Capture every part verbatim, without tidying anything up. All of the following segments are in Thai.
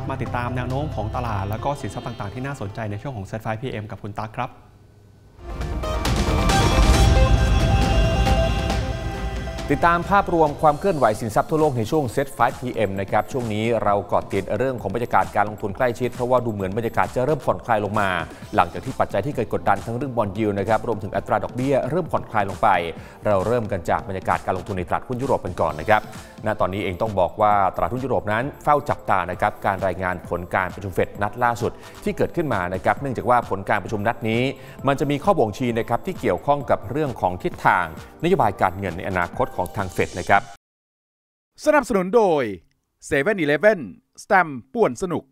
มาติดตามแนวโน้มของตลาดแล้วก็สินทรัพย์ต่างๆที่น่าสนใจในช่วงของเซ็ตไฟว์ พี เอ็ม กับคุณตั๊กครับติดตามภาพรวมความเคลื่อนไหวสินทรัพย์ทั่วโลกในช่วง เซ็ตไฟว์ พี เอ็ม นะครับช่วงนี้เราเกาะติดเรื่องของบรรยากาศการลงทุนใกล้ชิดเพราะว่าดูเหมือนบรรยากาศจะเริ่มผ่อนคลายลงมาหลังจากที่ปัจจัยที่เกิดกดดันทั้งเรื่องบอนด์ยิลด์นะครับรวมถึงอัตราดอกเบี้ยเริ่มผ่อนคลายลงไปเราเริ่มกันจากบรรยากาศการลงทุนในตลาดหุ้นยุโรปกันก่อนนะครับณตอนนี้เองต้องบอกว่าตลาดหุ้นยุโรปนั้นเฝ้าจับตานะครับการรายงานผลการประชุมเฟดนัดล่าสุดที่เกิดขึ้นมานะครับเนื่องจากว่าผลการประชุมนัดนี้มันจะมีข้อบ่งชี้นะครับที่เกี่ยวข้องกับเรื่องของทิศทางนโยบายการเงินในอนาคตของทางเฟดนะครับสนับสนุนโดย เซเว่น อีเลฟเว่น สแตมป์ป่วนสนุก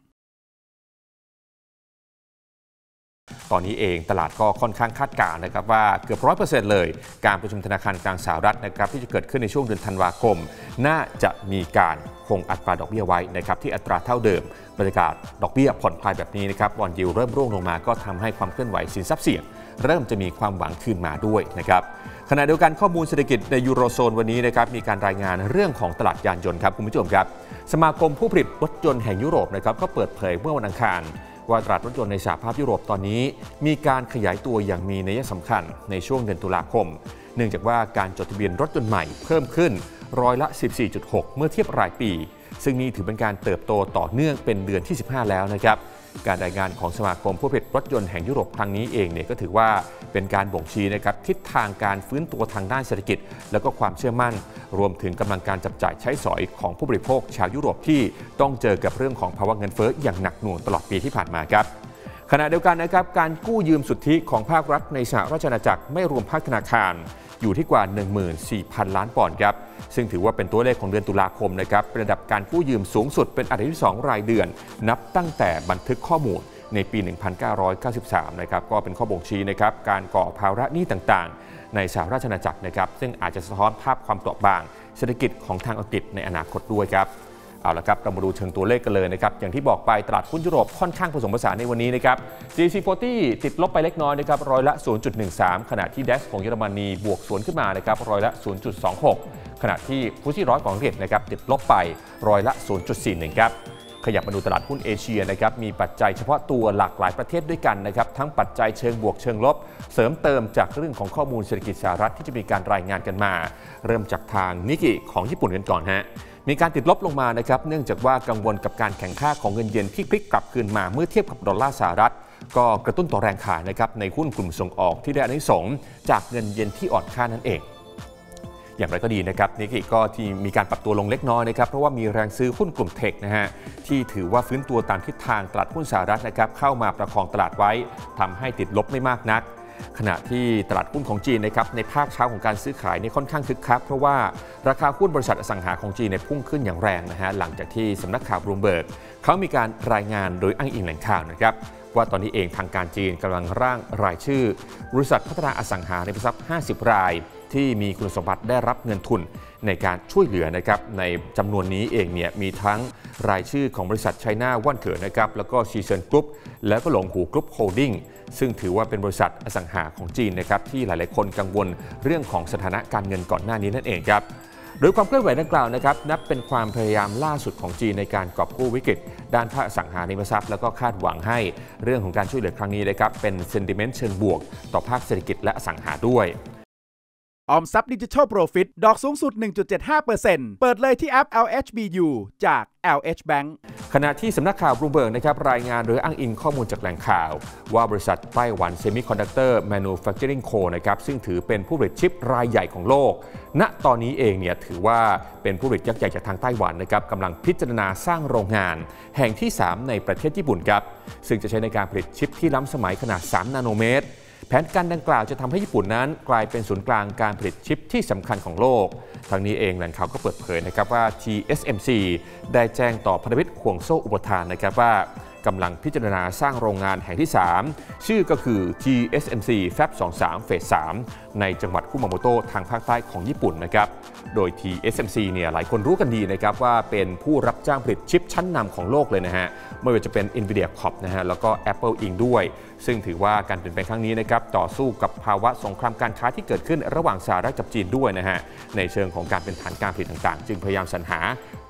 ตอนนี้เองตลาดก็ค่อนข้างคาดการณ์นะครับว่าเกือบ ร้อยเปอร์เซ็นต์ เลยการประชุมธนาคารกลางสหรัฐนะครับที่จะเกิดขึ้นในช่วงเดือนธันวาคมน่าจะมีการคงอัตราดอกเบี้ยไว้นะครับที่อัตราเท่าเดิมบรรยากาศดอกเบี้ยผ่อนคลายแบบนี้นะครับบอนด์ยิลด์เริ่มร่วงลงมาก็ทำให้ความเคลื่อนไหวสินทรัพย์เสี่ยงเริ่มจะมีความหวังคืนมาด้วยนะครับขณะเดียวกันข้อมูลเศรษฐกิจในยูโรโซนวันนี้นะครับมีการรายงานเรื่องของตลาดยานยนต์ครับคุณผู้ชมครับสมาคมผู้ผลิตรถยนต์แห่งยุโรปนะครับก็เปิดเผยเมื่อวันอังคารว่าตลาดรถยนต์ในสหภาพยุโรปตอนนี้มีการขยายตัวอย่างมีนัยสำคัญในช่วงเดือนตุลาคมเนื่องจากว่าการจดทะเบียนรถยนต์ใหม่เพิ่มขึ้นร้อยละ สิบสี่จุดหก เมื่อเทียบรายปีซึ่งนี่ถือเป็นการเติบโตต่อเนื่องเป็นเดือนที่สิบห้าแล้วนะครับการรายงานของสมาคมผู้ผลิตรถยนต์แห่งยุโรปครั้งนี้เองเนี่ยก็ถือว่าเป็นการบ่งชี้นะครับทิศทางการฟื้นตัวทางด้านเศรษฐกิจและก็ความเชื่อมั่นรวมถึงกำลังการจับจ่ายใช้สอยของผู้บริโภคชาวยุโรปที่ต้องเจอกับเรื่องของภาวะเงินเฟ้ออย่างหนักหน่วงตลอดปีที่ผ่านมาครับขณะเดียวกันนะครับการกู้ยืมสุทธิของภาครัฐในสหราชอาณาจักรไม่รวมภาคธนาคารอยู่ที่กว่า หนึ่งหมื่นสี่พัน ล้านปอนด์ครับซึ่งถือว่าเป็นตัวเลขของเดือนตุลาคมนะครับเป็นระดับการกู้ยืมสูงสุดเป็นอันดับที่สองรายเดือนนับตั้งแต่บันทึกข้อมูลในปี หนึ่งพันเก้าร้อยเก้าสิบสาม นะครับก็เป็นข้อบ่งชี้นะครับการก่อภาระหนี้ต่างๆในสหราชอาณาจักรนะครับซึ่งอาจจะสะท้อนภาพความเปราะบางเศรษฐกิจของทางอังกฤษในอนาคตด้วยครับเอาละครับเรามาดูเชิงตัวเลขกันเลยนะครับอย่างที่บอกไปตลาดหุ้นยุโรปค่อนข้างผสมผสานในวันนี้นะครับ ซี ซี สี่สิบติดลบไปเล็กน้อยนะครับร้อยละ ศูนย์จุดหนึ่งสาม ขณะที่ ดัค ของเยอรมนีบวกสวนขึ้นมานะครับร้อยละ ศูนย์จุดสองหก ขณะที่ฟุตซี่ร้อยของอังกฤษนะครับติดลบไปร้อยละ ศูนย์จุดสี่หนึ่ง ครับขยับมาดูตลาดหุ้นเอเชียนะครับมีปัจจัยเฉพาะตัวหลากหลายประเทศด้วยกันนะครับทั้งปัจจัยเชิงบวกเชิงลบเสริมเติมจากเรื่องของข้อมูลเศรษฐกิจสหรัฐที่จะมีการรายงานกันมาเริ่มจากทางนิกเกิของญี่ปุ่นกันก่อนฮะมีการติดลบลงมานะครับเนื่องจากว่ากังวลกับการแข่งข้าของเงินเยนที่พลิกกลับคืนมาเมื่อเทียบกับดอลลาร์สหรัฐก็กระตุ้นต่อแรงขายนะครับในหุ้นกลุ่มส่งออกที่ได้อานิสงส์จากเงินเยนที่อ่อนค่านั่นเองอย่างไรก็ดีนะครับนิกเกิก็ที่มีการปรับตัวลงเล็กน้อยนะครับเพราะว่ามีแรงซื้อหุ้นกลุ่มเทคนะฮะที่ถือว่าฟื้นตัวตามทิศทางตลาดหุ้นสหรัฐนะครับเข้ามาประคองตลาดไว้ทำให้ติดลบไม่มากนักขณะที่ตลาดหุ้นของจีนนะครับในภาคเช้าของการซื้อขายในค่อนข้างคึกคักเพราะว่าราคาหุ้นบริษัทอสังหาของจีนในพุ่งขึ้นอย่างแรงนะฮะหลังจากที่สำนักข่าวบลูมเบิร์กเขามีการรายงานโดยอ้างอิงแหล่งข่าวนะครับว่าตอนนี้เองทางการจีนกำลังร่างรายชื่อบริษัทพัฒนาอสังหาริมทรัพย์ห้าสิบรายที่มีคุณสมบัติได้รับเงินทุนในการช่วยเหลือนะครับในจำนวนนี้เองเนี่ยมีทั้งรายชื่อของบริษัทไชน่าว่านเก๋อนะครับแล้วก็ซีเซินกรุ๊ปแล้วก็หลงหูกรุ๊ปโฮลดิ้งซึ่งถือว่าเป็นบริษัทอสังหาของจีนนะครับที่หลายๆคนกังวลเรื่องของสถานะการเงินก่อนหน้านี้นั่นเองครับโดยความเคลื่อนไหวดังกล่าวนะครับนับเป็นความพยายามล่าสุดของจีนในการกอบกู้วิกฤตด้านภาคอสังหาริมทรัพย์แล้วก็คาดหวังให้เรื่องของการช่วยเหลือครั้งนี้นะครับเป็นเซนติเมนต์เชิงบวกต่อภาคเศรษฐกิจและอสังหาด้วยออมทรัพย์ดิจิทัลโปรฟิตดอกสูงสุด หนึ่งจุดเจ็ดห้าเปอร์เซ็นต์ เปิดเลยที่แอป แอล เอช บี ยู จาก แอล เอช Bank ขณะที่สำนักข่าวบลูมเบิร์กนะครับรายงานโดยอ้างอิงข้อมูลจากแหล่งข่าวว่าบริษัทไต้หวันเซมิคอนดักเตอร์แมนูแฟคเจอริงโคนะครับซึ่งถือเป็นผู้ผลิตชิปรายใหญ่ของโลกณตอนนี้เองเนี่ยถือว่าเป็นผู้ผลิตยักษ์ใหญ่จากทางไต้หวันนะครับกำลังพิจารณาสร้างโรงงานแห่งที่สามในประเทศญี่ปุ่นครับซึ่งจะใช้ในการผลิตชิปที่ล้ำสมัยขนาดสามนาโนเมตรแผนการดังกล่าวจะทำให้ญี่ปุ่นนั้นกลายเป็นศูนย์กลางการผลิตชิปที่สำคัญของโลกทั้งนี้เองแหล่งข่าวก็เปิดเผยนะครับว่า ที เอส เอ็ม ซี ได้แจ้งต่อพันธมิตรห่วงโซ่อุปทานนะครับว่ากำลังพิจารณาสร้างโรงงานแห่งที่สามชื่อก็คือ ที เอส เอ็ม ซี แฟบ สองสิบสาม เฟส สาม ในจังหวัดคุมาโมโตะทางภาคใต้ของญี่ปุ่นนะครับโดย ที เอส เอ็ม ซี เนี่ยหลายคนรู้กันดีนะครับว่าเป็นผู้รับจ้างผลิตชิปชั้นนำของโลกเลยนะฮะไม่ว่าจะเป็น Nvidia Corp นะฮะแล้วก็ Apple อิงด้วยซึ่งถือว่าการเปลี่ยนแปลงครั้งนี้นะครับต่อสู้กับภาวะสงครามการค้าที่เกิดขึ้นระหว่างสหรัฐกับจีนด้วยนะฮะในเชิงของการเป็นฐานการผลิตต่างๆจึงพยายามสรรหา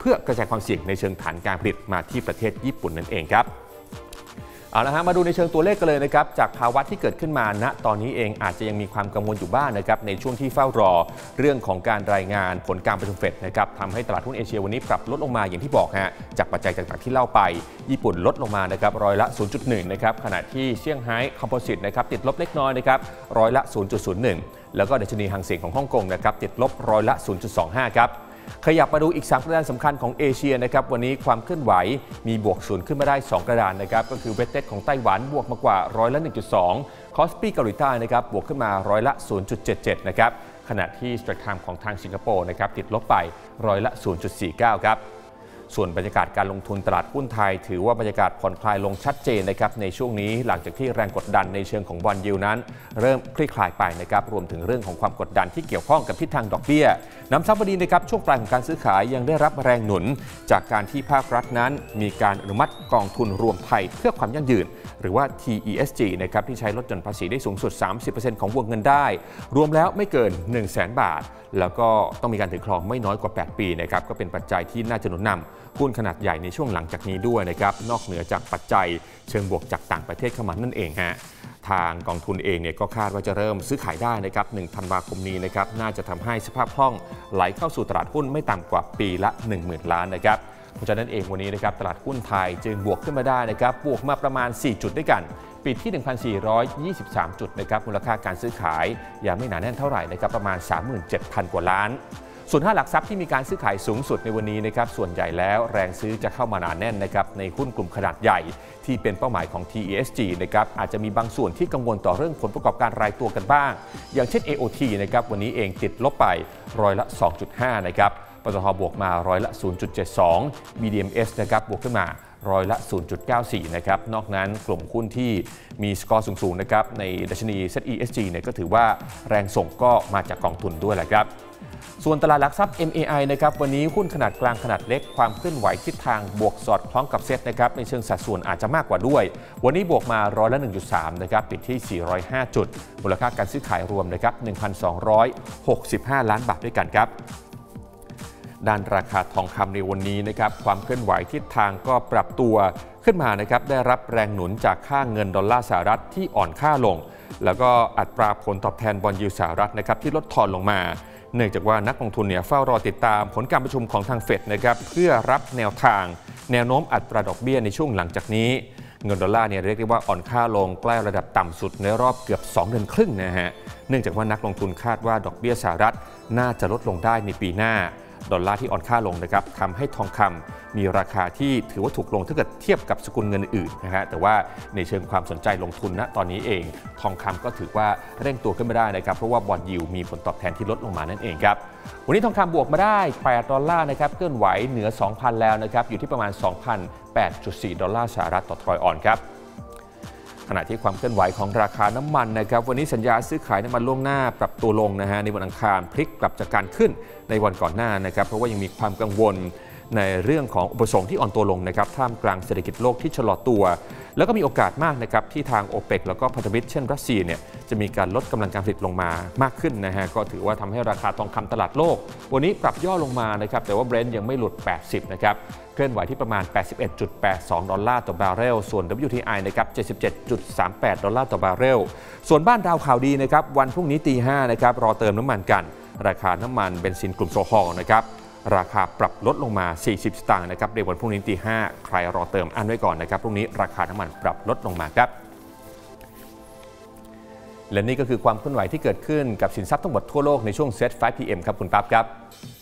พื่อกระจายความเสี่ยงในเชิงฐานการผลิตมาที่ประเทศญี่ปุ่นนั่นเองครับเอาละฮะมาดูในเชิงตัวเลขกันเลยนะครับจากภาวะที่เกิดขึ้นมาณตอนนี้เองอาจจะยังมีความกังวลอยู่บ้าง น, นะครับในช่วงที่เฝ้ารอเรื่องของการรายงานผลการประชุมเฟดนะครับทำให้ตลาดหุ้นเอเชียวันนี้ปรับลดลงมาอย่างที่บอกฮะจากปัจจัยต่างๆที่เล่าไปญี่ปุ่นลดลงมานะครับร้อยละ ศูนย์จุดหนึ่ง นะครับขณะที่เซี่ยงไฮ้คอมโพสิตนะครับติดลบเล็กน้อยนะครับร้อยละ ศูนย์จุดศูนย์หนึ่ง แล้วก็ดัชนีฮังเส็งของฮ่องกงนะครับติดลบร้อยละ ศูนย์จุดสองห้า ครับขยับมาดูอีกสามกระดานสำคัญของเอเชียนะครับวันนี้ความเคลื่อนไหวมีบวกศูนย์ขึ้นมาได้สองกระดานนะครับก็คือเวทเต็ดของไต้หวันบวกมากว่าร้อยละ หนึ่งจุดสอง คอสปีเกาหลีใต้นะครับบวกขึ้นมาร้อยละ ศูนย์จุดเจ็ดเจ็ด นะครับขณะที่สเตรทไทม์ของทางสิงคโปร์นะครับติดลบไปร้อยละ ศูนย์จุดสี่เก้า ครับส่วนบรรยากาศการลงทุนตลาดหุ้นไทยถือว่าบรรยากาศผ่อนคลายลงชัดเจนนะครับในช่วงนี้หลังจากที่แรงกดดันในเชิงของบอนด์ยิลด์นั้นเริ่มคลี่คลายไปนะครับรวมถึงเรื่องของความกดดันที่เกี่ยวข้องกับทิศทางดอกเบี้ยน้ำซับวันนี้นะครับช่วงปลายของการซื้อขายยังได้รับแรงหนุนจากการที่ภาครัฐนั้นมีการอนุมัติกองทุนรวมไทยเพื่อความยั่งยืนหรือว่า ที อี เอส จี นะครับที่ใช้ลดหย่อนภาษีได้สูงสุด สามสิบเปอร์เซ็นต์ ของวงเงินได้รวมแล้วไม่เกิน หนึ่งแสน บาทแล้วก็ต้องมีการถือครองไม่น้อยกว่าแปดปีนะครับก็เป็นปัจจัยที่น่าจะหนุนนำหุ้นขนาดใหญ่ในช่วงหลังจากนี้ด้วยนะครับนอกเหนือจากปัจจัยเชิงบวกจากต่างประเทศเข้ามานั่นเองฮะทางกองทุนเองเนี่ยก็คาดว่าจะเริ่มซื้อขายได้นะครับหนึ่งธันวาคมนี้นะครับน่าจะทำให้สภาพคล่องไหลเข้าสู่ตลาดหุ้นไม่ต่ำกว่าปีละ หนึ่งหมื่น ล้านนะครับเพราะฉะนั้นเองวันนี้นะครับตลาดหุ้นไทยจึงบวกขึ้นมาได้นะครับบวกมาประมาณสี่จุดด้วยกันปิดที่ หนึ่งพันสี่ร้อยยี่สิบสาม จุดนะครับมูลค่าการซื้อขายยังไม่หนาแน่นเท่าไหร่นะครับประมาณ สามหมื่นเจ็ดพัน กว่าล้านส่วนห้าหลักทรัพย์ที่มีการซื้อขายสูงสุดในวันนี้นะครับส่วนใหญ่แล้วแรงซื้อจะเข้ามาหนาแน่นนะครับในหุ้นกลุ่มขนาดใหญ่ที่เป็นเป้าหมายของ ที อี เอส จี นะครับอาจจะมีบางส่วนที่กังวลต่อเรื่องผลประกอบการรายตัวกันบ้างอย่างเช่น เอ โอ ที นะครับวันนี้เองติดลบไปร้อยละ สองจุดห้า นะครับปตท.บวกมาร้อยละ ศูนย์จุดเจ็ดสอง บี ดี เอ็ม เอส นะครับบวกขึ้นมาร้อยละ ศูนย์จุดเก้าสี่ นะครับนอกนั้นกลุ่มหุ้นที่มีสกอร์สูงๆนะครับในดัชนี เซ็ต อี เอส จี เนี่ยก็ถือว่าแรงส่งก็มาจากกองทุนด้วยแหละครับส่วนตลาดหลักทรัพย์ เอ็ม เอ ไอ นะครับวันนี้หุ้นขนาดกลางขนาดเล็กความเคลื่อนไหวทิศทางบวกสอดคล้องกับเซ็ตนะครับในเชิงสัดส่วนอาจจะมากกว่าด้วยวันนี้บวกมาร้อยละ หนึ่งจุดสาม นะครับปิดที่สี่ร้อยห้าจุดมูลค่าการซื้อขายรวมนะครับ หนึ่งพันสองร้อยหกสิบห้า ล้านบาทด้วยกันครับด้านราคาทองคำในวันนี้นะครับความเคลื่อนไหวทิศทางก็ปรับตัวขึ้นมานะครับได้รับแรงหนุนจากค่าเงินดอลลาร์สหรัฐที่อ่อนค่าลงแล้วก็อัตราผลตอบแทนบอนด์ยิลด์สหรัฐนะครับที่ลดทอนลงมาเนื่องจากว่านักลงทุนเนี่ยเฝ้ารอติดตามผลการประชุมของทางเฟดนะครับเพื่อรับแนวทางแนวโน้มอัตราดอกเบี้ยในช่วงหลังจากนี้เงินดอลลาร์เนี่ยเรียกได้ว่าอ่อนค่าลงใกล้ระดับต่ำสุดในรอบเกือบสองเดือนครึ่งนะฮะเนื่องจากว่านักลงทุนคาดว่าดอกเบี้ยสหรัฐน่าจะลดลงได้ในปีหน้าดอลลาร์ที่อ่อนค่าลงนะครับทำให้ทองคำมีราคาที่ถือว่าถูกลงถ้าเกิดเทียบกับสกุลเงินอื่นนะฮะแต่ว่าในเชิงความสนใจลงทุนณตอนนี้เองทองคำก็ถือว่าเร่งตัวขึ้นมาได้นะครับเพราะว่าบอนด์ยิลด์มีผลตอบแทนที่ลดลงมานั่นเองครับวันนี้ทองคำบวกมาได้แปดดอลลาร์นะครับเคลื่อนไหวเหนือ สองพัน แล้วนะครับอยู่ที่ประมาณ สองพันแปดจุดสี่ ดอลลาร์สหรัฐต่อทรอยออนซ์ครับขณะที่ความเคลื่อนไหวของราคาน้ำมันนะครับวันนี้สัญญาซื้อขายน้ำมันล่วงหน้าปรับตัวลงนะฮะในวันอังคารพลิกกลับจากการขึ้นในวันก่อนหน้านะครับเพราะว่ายังมีความกังวลในเรื่องของอุปสงค์ที่อ่อนตัวลงนะครับท่ามกลางเศรษฐกิจโลกที่ชะลอตัวแล้วก็มีโอกาสมากนะครับที่ทาง โอเปก แล้วก็พันธมิตรเช่นรัสเซียเนี่ยจะมีการลดกำลังการผลิตลงมามากขึ้นนะฮะก็ถือว่าทำให้ราคาทองคำตลาดโลกวันนี้ปรับย่อลงมานะครับแต่ว่า Brent ยังไม่หลุดแปดสิบนะครับเคลื่อนไหวที่ประมาณ แปดสิบเอ็ดจุดแปดสอง ดอลลาร์ต่อบาร์เรลส่วน ดับเบิลยู ที ไอ นะครับ เจ็ดสิบเจ็ดจุดสามแปด ดอลลาร์ต่อบาร์เรลส่วนบ้านดาวข่าวดีนะครับวันพรุ่งนี้ตีห้านะครับรอเติมน้ำมันกันราคาน้ำมันเบนซินกลุ่มโซฮอลนะครับราคาปรับลดลงมาสี่สิบสตางค์นะครับในวันพรุ่งนี้ตีห้าใครรอเติมอันไว้ก่อนนะครับพรุ่งนี้ราคาน้ำมันปรับลดลงมาครับและนี่ก็คือความเคลื่อนไหวที่เกิดขึ้นกับสินทรัพย์ทั้งหมดทั่วโลกในช่วง เซ็ต ไฟว์ พี เอ็ม ครับคุณปั๊บครับ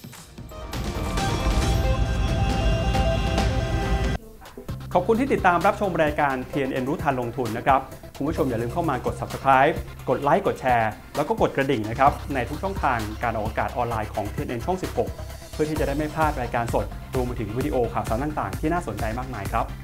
ขอบคุณที่ติดตามรับชมรายการ ที เอ็น เอ็น รู้ทันลงทุนนะครับคุณผู้ชมอย่าลืมเข้ามากด ซับสไครบ์ กดไลค์กดแชร์แล้วก็กดกระดิ่งนะครับในทุกช่องทางการออกอากาศออนไลน์ของ ที เอ็น เอ็น ช่องสิบหกเพื่อที่จะได้ไม่พลาดรายการสดรวมไปถึงวิดีโอข่าวสารต่างๆที่น่าสนใจมากมายครับ